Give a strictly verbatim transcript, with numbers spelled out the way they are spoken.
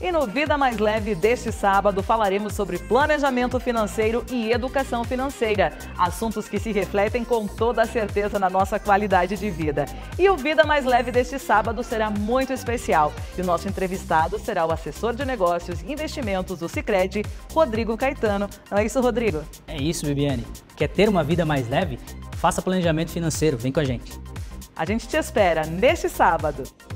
E no Vida Mais Leve deste sábado falaremos sobre planejamento financeiro e educação financeira, assuntos que se refletem com toda certeza na nossa qualidade de vida. E o Vida Mais Leve deste sábado será muito especial e o nosso entrevistado será o assessor de negócios e investimentos do Sicredi, Rodrigo Caetano. Não é isso, Rodrigo? É isso, Bibiane. Quer ter uma vida mais leve? Faça planejamento financeiro. Vem com a gente. A gente te espera neste sábado.